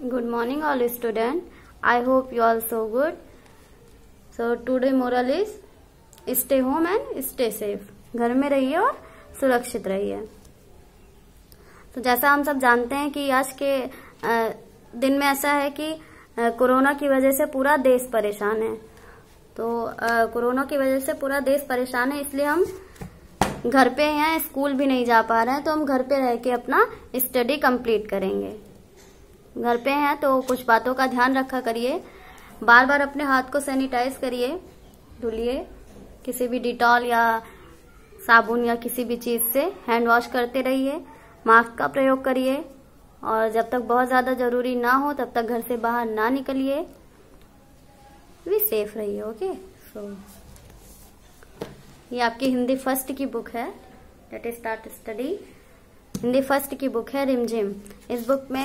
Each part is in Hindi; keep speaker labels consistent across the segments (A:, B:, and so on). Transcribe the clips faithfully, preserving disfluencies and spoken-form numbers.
A: Good morning all students. I hope you all so good. So today moral is stay home and stay safe. घर में रहिए और सुरक्षित रहिए. तो जैसा हम सब जानते हैं कि आज के दिन में ऐसा है कि कोरोना की वजह से पूरा देश परेशान है. तो कोरोना की वजह से पूरा देश परेशान है, इसलिए हम घर पे हैं, स्कूल भी नहीं जा पा रहे हैं. तो हम घर पे रह के अपना स्टडी कंप्लीट करेंगे. घर पे हैं तो कुछ बातों का ध्यान रखा करिए. बार बार अपने हाथ को सैनिटाइज करिए, धुलिए किसी भी डिटॉल या साबुन या किसी भी चीज से हैंड वॉश करते रहिए. मास्क का प्रयोग करिए और जब तक बहुत ज्यादा जरूरी ना हो तब तक घर से बाहर ना निकलिए. भी सेफ रहिए. ओके. सो ये आपकी हिंदी फर्स्ट की बुक है. Let us start study. Hindi first की बुक है रिमझिम. इस बुक में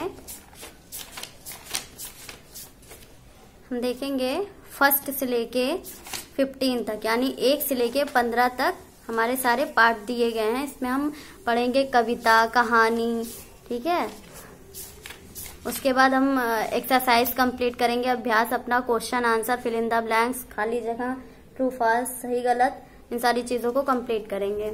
A: हम देखेंगे फर्स्ट से लेके फिफ्टीन तक, यानी एक से लेके पंद्रह तक हमारे सारे पार्ट दिए गए हैं. इसमें हम पढ़ेंगे कविता, कहानी. ठीक है. उसके बाद हम एक्सरसाइज कंप्लीट करेंगे, अभ्यास अपना, question answer, fill in the blanks, खाली जगह, ट्रू फॉल्स, सही गलत, इन सारी चीजों को कंप्लीट करेंगे.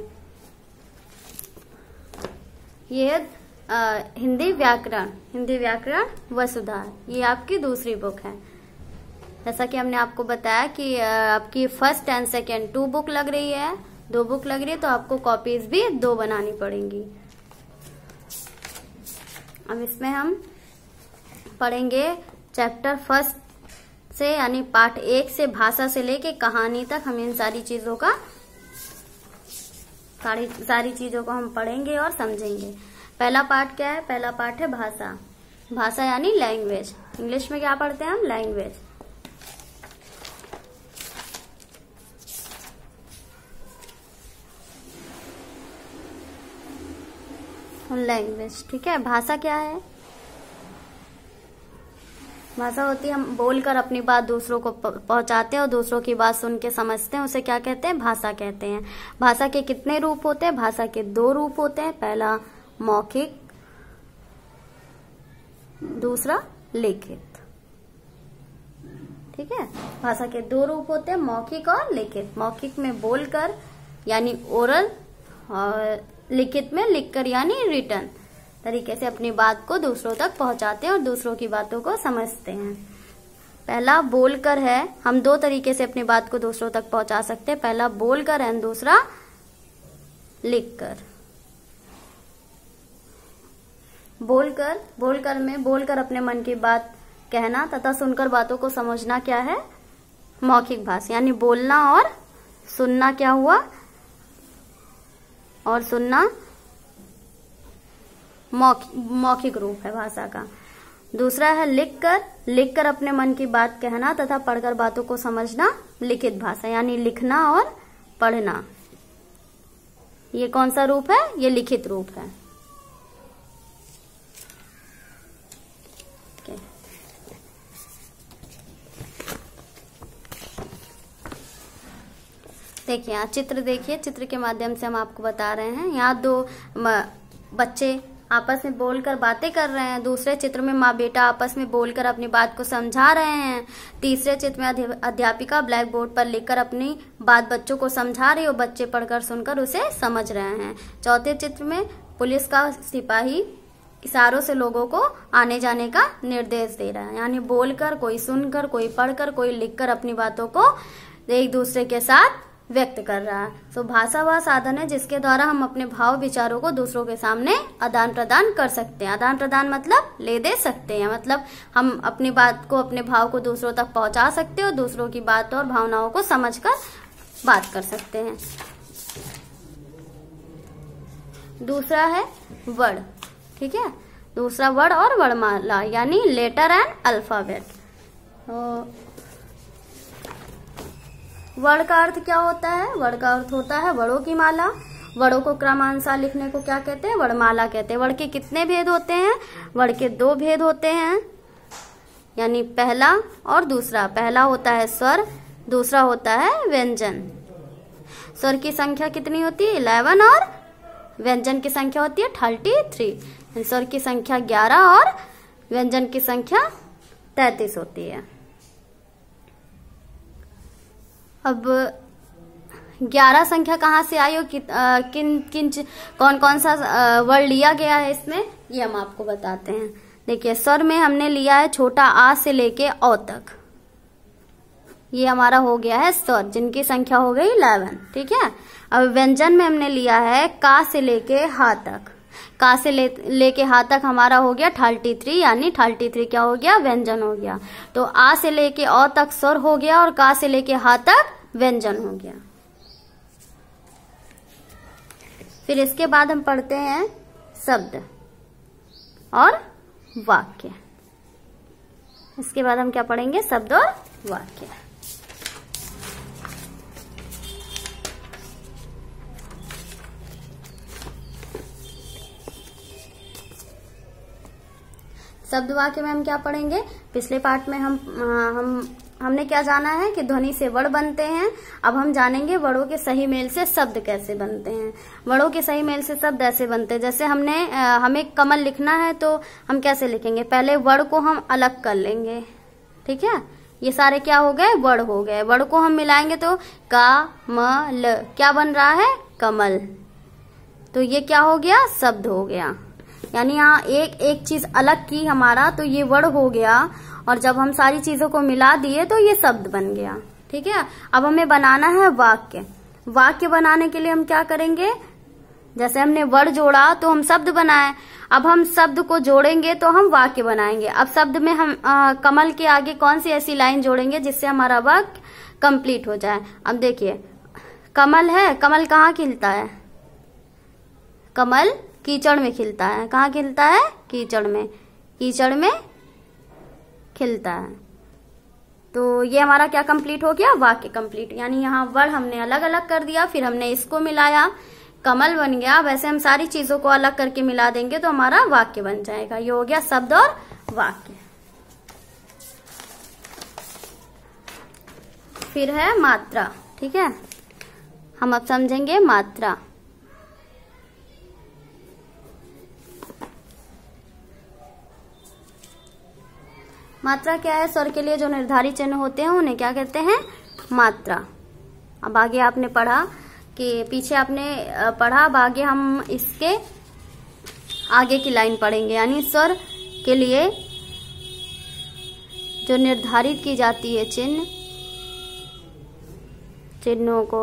A: ये है हिंदी व्याकरण. हिंदी व्याकरण व सुधार. ये आपकी दूसरी बुक है. जैसा कि हमने आपको बताया कि आपकी first and second two book लग रही है, दो बुक लग रही है, तो आपको कॉपीज भी दो बनानी पड़ेंगी. अब इसमें हम पढ़ेंगे चैप्टर फर्स्ट से, यानी पार्ट एक से भाषा से लेके कहानी तक. हम इन सारी चीजों का सारी सारी चीजों को हम पढ़ेंगे और समझेंगे. पहला पार्ट क्या है? पहला पार्ट है भाषा. भाषा यानी लैंग्वेज. इंग्लिश में क्या पढ़ते हैं हम? लैंग्वेज. लैंग्वेज. ठीक है. भाषा क्या है? भाषा होती है हम बोलकर अपनी बात दूसरों को पहुंचाते हैं और दूसरों की बात सुन के समझते हैं, उसे क्या कहते हैं? भाषा कहते हैं. भाषा के कितने रूप होते हैं? भाषा के दो रूप होते हैं. पहला मौखिक, दूसरा लिखित. ठीक है. भाषा के दो रूप होते हैं, मौखिक और लिखित. मौखिक में बोलकर यानी ओरल, और लिखित में लिखकर यानी रिटन तरीके से अपनी बात को दूसरों तक पहुंचाते हैं और दूसरों की बातों को समझते हैं. पहला बोलकर है. हम दो तरीके से अपनी बात को दूसरों तक पहुंचा सकते हैं. पहला बोलकर एंड दूसरा लिखकर. बोलकर बोलकर में बोलकर अपने मन की बात कहना तथा सुनकर बातों को समझना क्या है? मौखिक भाषा. यानी बोलना और सुनना क्या हुआ? और सुनना मौखिक रूप है भाषा का. दूसरा है लिखकर. लिखकर अपने मन की बात कहना तथा पढ़कर बातों को समझना लिखित भाषा. यानी लिखना और पढ़ना. ये कौन सा रूप है? ये लिखित रूप है. देखिए यहाँ चित्र देखिए. चित्र के माध्यम से हम आपको बता रहे हैं. यहाँ दो बच्चे आपस में बोलकर बातें कर रहे हैं. दूसरे चित्र में माँ बेटा आपस में बोलकर अपनी बात को समझा रहे हैं. तीसरे चित्र में अध्यापिका ब्लैक बोर्ड पर लिखकर अपनी बात बच्चों को समझा रही है और बच्चे पढ़कर सुनकर उसे समझ रहे हैं. चौथे चित्र में पुलिस का सिपाही इशारों से लोगों को आने जाने का निर्देश दे रहा है. यानी बोलकर, कोई सुनकर, कोई पढ़कर, कोई लिखकर अपनी बातों को एक दूसरे के साथ व्यक्त कर रहा है. तो भाषा वह साधन है जिसके द्वारा हम अपने भाव विचारों को दूसरों के सामने आदान प्रदान कर सकते हैं. आदान प्रदान मतलब ले दे सकते हैं. मतलब हम अपनी बात को, अपने भाव को दूसरों तक पहुंचा सकते हैं और दूसरों की बात और भावनाओं को समझकर बात कर सकते हैं. दूसरा है वर्ड. ठीक है. दूसरा वर्ड और वर्णमाला यानी लेटर एंड अल्फाबेट. तो वर्ड का अर्थ क्या होता है? वर्ड का अर्थ होता है वर्णों की माला. वर्णों को क्रमानुसार लिखने को क्या कहते हैं? वर्णमाला कहते हैं. वर्ड के कितने भेद होते हैं? वर्ड के दो भेद होते हैं, यानी पहला और दूसरा. पहला होता है स्वर, दूसरा होता है व्यंजन. स्वर की संख्या कितनी होती है? इलेवन. और व्यंजन की संख्या होती है थर्टी थ्री. स्वर की संख्या ग्यारह और व्यंजन की संख्या तैतीस होती है। अब ग्यारह संख्या कहाँ से आई हो, कि, आ, किन किन कौन कौन सा वर्ड लिया गया है इसमें, ये हम आपको बताते हैं। देखिए, स्वर में हमने लिया है छोटा आ से लेके औ तक, ये हमारा हो गया है स्वर, जिनकी संख्या हो गई इलेवन। ठीक है। अब व्यंजन में हमने लिया है का से लेके हा तक, का से ले लेके हा तक हमारा हो गया थर्टी थ्री, यानी थर्टी थ्री क्या हो गया, व्यंजन हो गया। तो आ से लेके औ तक स्वर हो गया और का से लेके हा तक व्यंजन हो गया। फिर इसके बाद हम पढ़ते हैं शब्द और वाक्य। इसके बाद हम क्या पढ़ेंगे, शब्द और वाक्य। शब्द वाक्य में हम क्या पढ़ेंगे, पिछले पार्ट में हम हम हमने क्या जाना है कि ध्वनि से वर्ण बनते हैं। अब हम जानेंगे वर्णों के सही मेल से शब्द कैसे बनते हैं। वर्णों के सही मेल से शब्द ऐसे बनते हैं, जैसे हमने हमें कमल लिखना है तो हम कैसे लिखेंगे, पहले वर्ण को हम अलग कर लेंगे। ठीक है, ये सारे क्या हो गए, वर्ण हो गए। वर्ण को हम मिलाएंगे तो का म ल क्या बन रहा है, कमल। तो ये क्या हो गया, शब्द हो गया। यानी यहाँ एक एक चीज अलग की हमारा, तो ये वर्ण हो गया, और जब हम सारी चीजों को मिला दिए तो ये शब्द बन गया। ठीक है। अब हमें बनाना है वाक्य। वाक्य बनाने के लिए हम क्या करेंगे, जैसे हमने वर्ण जोड़ा तो हम शब्द बनाए, अब हम शब्द को जोड़ेंगे तो हम वाक्य बनाएंगे। अब शब्द में हम आ, कमल के आगे कौन सी ऐसी लाइन जोड़ेंगे जिससे हमारा वाक्य कंप्लीट हो जाए। अब देखिए, कमल है, कमल कहाँ खिलता है, कमल कीचड़ में खिलता है। कहाँ खिलता है, कीचड़ में, कीचड़ में खिलता है। तो ये हमारा क्या कंप्लीट हो गया, वाक्य कंप्लीट। यानी यहाँ वर्ण हमने अलग अलग कर दिया, फिर हमने इसको मिलाया, कमल बन गया। वैसे हम सारी चीजों को अलग करके मिला देंगे तो हमारा वाक्य बन जाएगा। ये हो गया शब्द और वाक्य। फिर है मात्रा। ठीक है, हम अब समझेंगे मात्रा। मात्रा क्या है, स्वर के लिए जो निर्धारित चिन्ह होते हैं उन्हें क्या कहते हैं, मात्रा। अब आगे आपने पढ़ा कि पीछे आपने पढ़ा, अब आगे हम इसके आगे की लाइन पढ़ेंगे। यानी स्वर के लिए जो निर्धारित की जाती है चिन्ह, चिन्हों को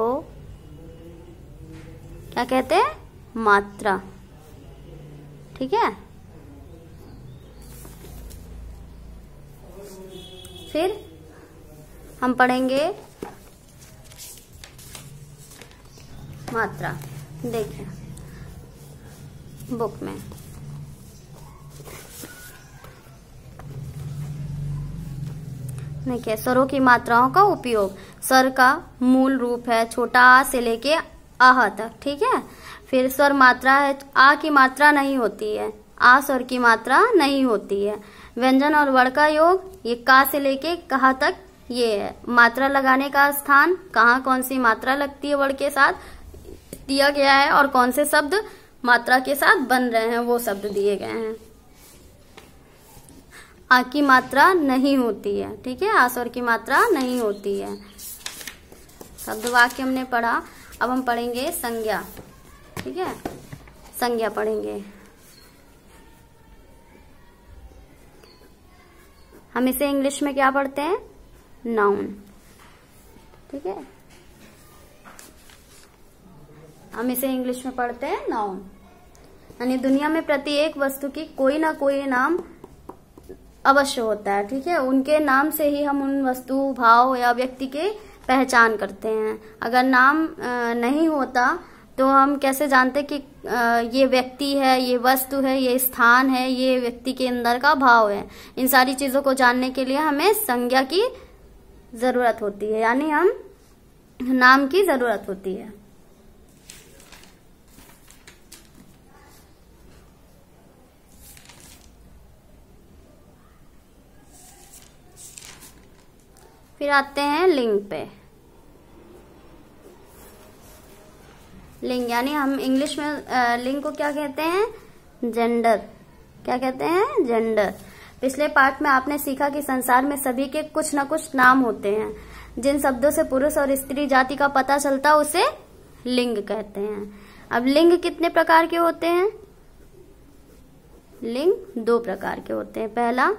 A: क्या कहते हैं, मात्रा। ठीक है। फिर हम पढ़ेंगे मात्रा। देखिए बुक में देखिए, स्वरों की मात्राओं का उपयोग। स्वर का मूल रूप है छोटा आ से लेके आह तक। ठीक है। फिर स्वर मात्रा है, आ की मात्रा नहीं होती है, आ स्वर की मात्रा नहीं होती है। व्यंजन और वर्ण का योग, ये का से लेके कहा तक ये है। मात्रा लगाने का स्थान, कहाँ कौन सी मात्रा लगती है वर्ण के साथ दिया गया है, और कौन से शब्द मात्रा के साथ बन रहे हैं वो शब्द दिए गए हैं। आ की मात्रा नहीं होती है। ठीक है, आ स्वर की मात्रा नहीं होती है। शब्द वाक्य हमने पढ़ा। अब हम पढ़ेंगे संज्ञा। ठीक है, संज्ञा पढ़ेंगे। हम इसे इंग्लिश में क्या पढ़ते हैं, नाउन। ठीक है, हम इसे इंग्लिश में पढ़ते हैं नाउन। यानी दुनिया में प्रत्येक वस्तु की कोई ना कोई नाम अवश्य होता है। ठीक है, उनके नाम से ही हम उन वस्तु, भाव या व्यक्ति के पहचान करते हैं। अगर नाम नहीं होता तो हम कैसे जानते कि ये व्यक्ति है, ये वस्तु है, ये स्थान है, ये व्यक्ति के अंदर का भाव है। इन सारी चीजों को जानने के लिए हमें संज्ञा की जरूरत होती है, यानी हम नाम की जरूरत होती है। फिर आते हैं लिंग पे। लिंग यानी हम इंग्लिश में लिंग को क्या कहते हैं, जेंडर। क्या कहते हैं, जेंडर। पिछले पाठ में आपने सीखा कि संसार में सभी के कुछ न कुछ नाम होते हैं। जिन शब्दों से पुरुष और स्त्री जाति का पता चलता है उसे लिंग कहते हैं। अब लिंग कितने प्रकार के होते हैं? लिंग दो प्रकार के होते हैं। पहला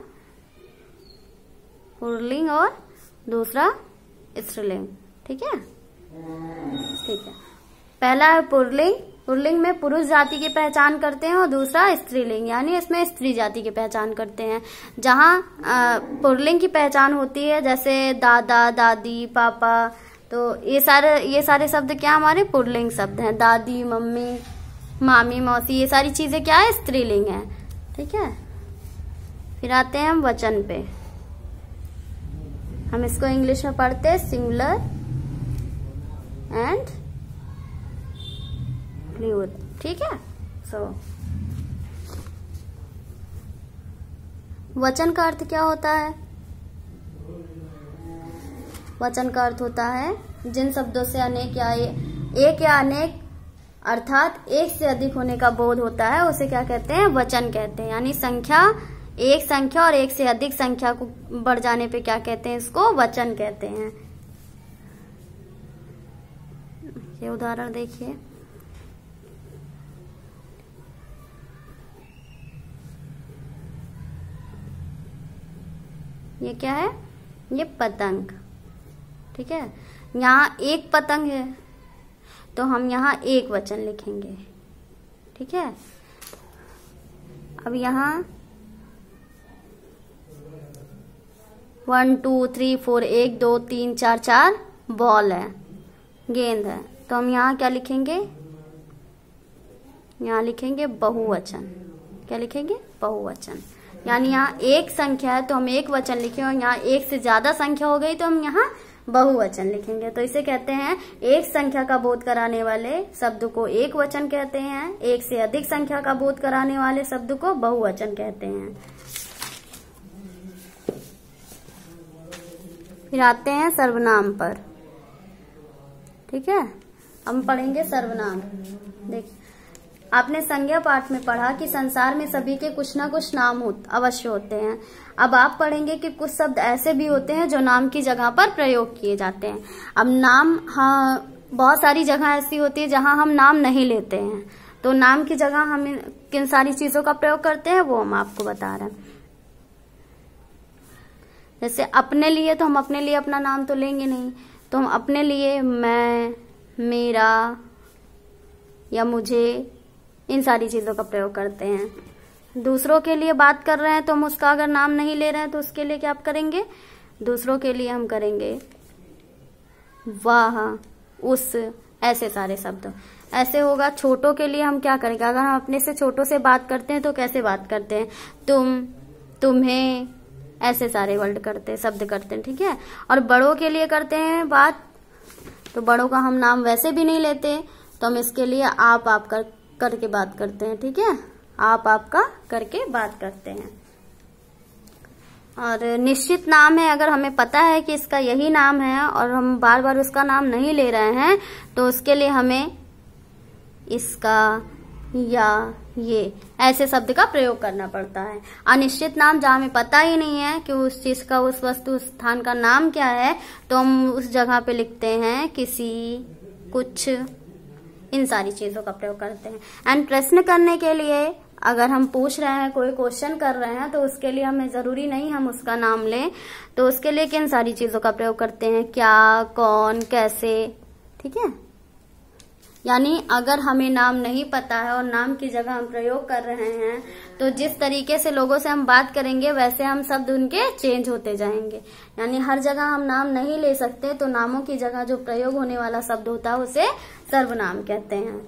A: पुल्लिंग और दूसरा स्त्रीलिंग। ठीक है, ठीक है। पहला है पुल्लिंग। पुल्लिंग में पुरुष जाति की पहचान करते हैं और दूसरा स्त्रीलिंग, यानी इसमें स्त्री जाति की पहचान करते हैं। जहां पुल्लिंग की पहचान होती है जैसे दादा, दादी, पापा, तो ये सारे ये सारे शब्द क्या हमारे पुल्लिंग शब्द हैं। दादी, मम्मी, मामी, मौसी, ये सारी चीजें क्या है? स्त्रीलिंग है। ठीक है, फिर आते हैं हम वचन पे। हम इसको इंग्लिश में पढ़ते हैं सिंगुलर एंड प्लूरल। ठीक है, सो वचन का अर्थ क्या होता है? वचन का अर्थ होता है जिन शब्दों से अनेक या एक या अनेक अर्थात एक से अधिक होने का बोध होता है उसे क्या कहते हैं? वचन कहते हैं। यानी संख्या, एक संख्या और एक से अधिक संख्या को बढ़ जाने पे क्या कहते हैं? इसको वचन कहते हैं। ये उदाहरण देखिए, ये क्या है? ये पतंग। ठीक है, यहाँ एक पतंग है तो हम यहाँ एक वचन लिखेंगे। ठीक है, अब यहाँ वन टू थ्री फोर, एक दो तीन चार, चार बॉल है, गेंद है, तो हम यहाँ क्या लिखेंगे? यहाँ लिखेंगे बहुवचन। क्या लिखेंगे? बहुवचन। यानी यहाँ एक संख्या है तो हम एक वचन लिखें और यहाँ एक से ज्यादा संख्या हो गई तो हम यहाँ बहुवचन लिखेंगे। तो इसे कहते हैं एक संख्या का बोध कराने वाले शब्द को एक वचन कहते हैं, एक से अधिक संख्या का बोध कराने वाले शब्द को बहुवचन कहते हैं। फिर आते हैं सर्वनाम पर। ठीक है, हम पढ़ेंगे सर्वनाम। देखिए, आपने संज्ञा पाठ में पढ़ा कि संसार में सभी के कुछ ना कुछ नाम हो, अवश्य होते हैं। अब आप पढ़ेंगे कि कुछ शब्द ऐसे भी होते हैं जो नाम की जगह पर प्रयोग किए जाते हैं। अब नाम, हाँ, बहुत सारी जगह ऐसी होती है जहां हम नाम नहीं लेते हैं, तो नाम की जगह हम किन सारी चीजों का प्रयोग करते हैं वो हम आपको बता रहे हैं। जैसे अपने लिए, तो हम अपने लिए अपना नाम तो लेंगे नहीं, तो हम अपने लिए मैं, मेरा या मुझे, इन सारी चीजों का प्रयोग करते हैं। दूसरों के लिए बात कर रहे हैं तो हम उसका अगर नाम नहीं ले रहे हैं तो उसके लिए क्या आप करेंगे? दूसरों के लिए हम करेंगे वह, उस, ऐसे सारे शब्द ऐसे होगा। छोटों के लिए हम क्या करेंगे? अगर हम अपने से छोटों से बात करते हैं तो कैसे बात करते हैं? तुम, तुम्हें, ऐसे सारे वर्ड करते हैं, शब्द करते हैं। ठीक है, और बड़ों के लिए करते हैं बात, तो बड़ों का हम नाम वैसे भी नहीं लेते, तो हम इसके लिए आप आप कर करके बात करते हैं। ठीक है, आप आपका करके बात करते हैं। और निश्चित नाम है, अगर हमें पता है कि इसका यही नाम है और हम बार बार उसका नाम नहीं ले रहे हैं तो उसके लिए हमें इसका या ये ऐसे शब्द का प्रयोग करना पड़ता है। अनिश्चित नाम जहाँ हमें पता ही नहीं है कि उस चीज का, उस वस्तु, उस स्थान का नाम क्या है, तो हम उस जगह पे लिखते हैं किसी, कुछ, इन सारी चीजों का प्रयोग करते हैं। एंड प्रश्न करने के लिए अगर हम पूछ रहे हैं, कोई क्वेश्चन कर रहे हैं, तो उसके लिए हमें जरूरी नहीं हम उसका नाम लें, तो उसके लिए किन सारी चीजों का प्रयोग करते हैं? क्या, कौन, कैसे। ठीक है, यानी अगर हमें नाम नहीं पता है और नाम की जगह हम प्रयोग कर रहे हैं तो जिस तरीके से लोगों से हम बात करेंगे वैसे हम शब्द उनके चेंज होते जाएंगे। यानी हर जगह हम नाम नहीं ले सकते, तो नामों की जगह जो प्रयोग होने वाला शब्द होता है उसे सर्वनाम कहते हैं।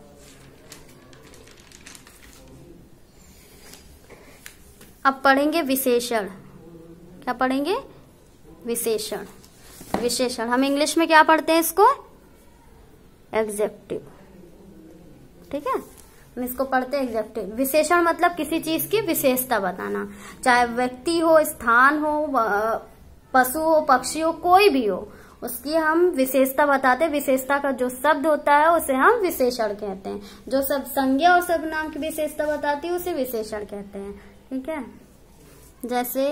A: अब पढ़ेंगे विशेषण। क्या पढ़ेंगे? विशेषण। विशेषण हम इंग्लिश में क्या पढ़ते हैं इसको? एडजेक्टिव। ठीक है, हम इसको पढ़ते हैं एडजेक्टिव। विशेषण मतलब किसी चीज की विशेषता बताना, चाहे व्यक्ति हो, स्थान हो, पशु हो, पक्षी हो, कोई भी हो, उसकी हम विशेषता बताते हैं। विशेषता का जो शब्द होता है उसे हम विशेषण कहते हैं। जो सब संज्ञा और सर्वनाम की विशेषता बताती है उसे विशेषण कहते हैं। ठीक है, जैसे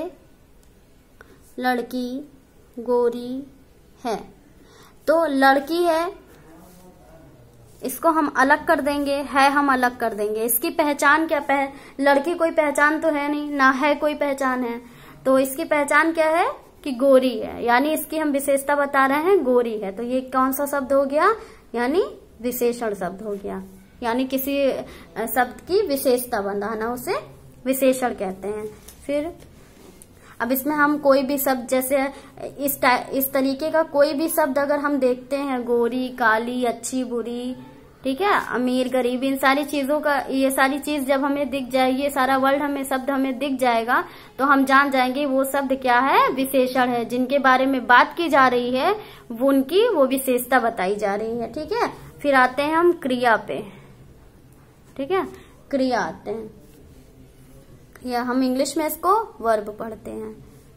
A: लड़की गोरी है, तो लड़की है इसको हम अलग कर देंगे, है हम अलग कर देंगे। इसकी पहचान क्या, पह, लड़की कोई पहचान तो है नहीं, ना है कोई पहचान है, तो इसकी पहचान क्या है कि गोरी है, यानी इसकी हम विशेषता बता रहे हैं गोरी है। तो ये कौन सा शब्द हो गया, यानी विशेषण शब्द हो गया, यानी किसी शब्द की विशेषता बताना उसे विशेषण कहते हैं। फिर अब इसमें हम कोई भी शब्द, जैसे इस इस तरीके का कोई भी शब्द अगर हम देखते हैं, गोरी, काली, अच्छी, बुरी, ठीक है, अमीर, गरीब, इन सारी चीजों का, ये सारी चीज जब हमें दिख जाएगी, ये सारा वर्ड हमें शब्द हमें दिख जाएगा, तो हम जान जाएंगे वो शब्द क्या है, विशेषण है। जिनके बारे में बात की जा रही है वो उनकी वो विशेषता बताई जा रही है, ठीक है। फिर आते हैं हम क्रिया पे, ठीक है, क्रिया आते हैं, क्रिया हम इंग्लिश में इसको वर्ब पढ़ते हैं।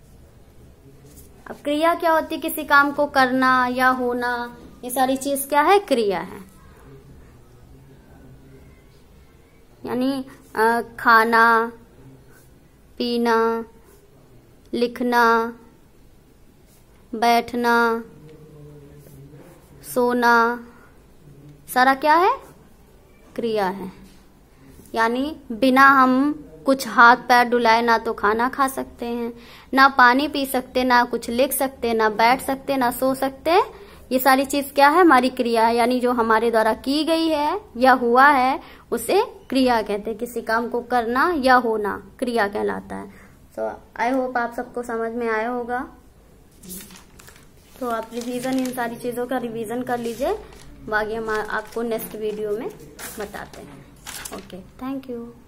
A: अब क्रिया क्या होती है, किसी काम को करना या होना, ये सारी चीज क्या है, क्रिया है। यानी खाना, पीना, लिखना, बैठना, सोना, सारा क्या है, क्रिया है। यानी बिना हम कुछ हाथ पैर डुलाए ना तो खाना खा सकते हैं, ना पानी पी सकते, ना कुछ लिख सकते, ना बैठ सकते, ना सो सकते। ये सारी चीज क्या है, हमारी क्रिया है, यानी जो हमारे द्वारा की गई है या हुआ है उसे क्रिया कहते हैं। किसी काम को करना या होना क्रिया कहलाता है। तो आई होप आप सबको समझ में आया होगा। तो आप रिवीजन, इन सारी चीजों का रिवीजन कर लीजिए, बाकी हम आपको नेक्स्ट वीडियो में बताते हैं। Okay, thank you.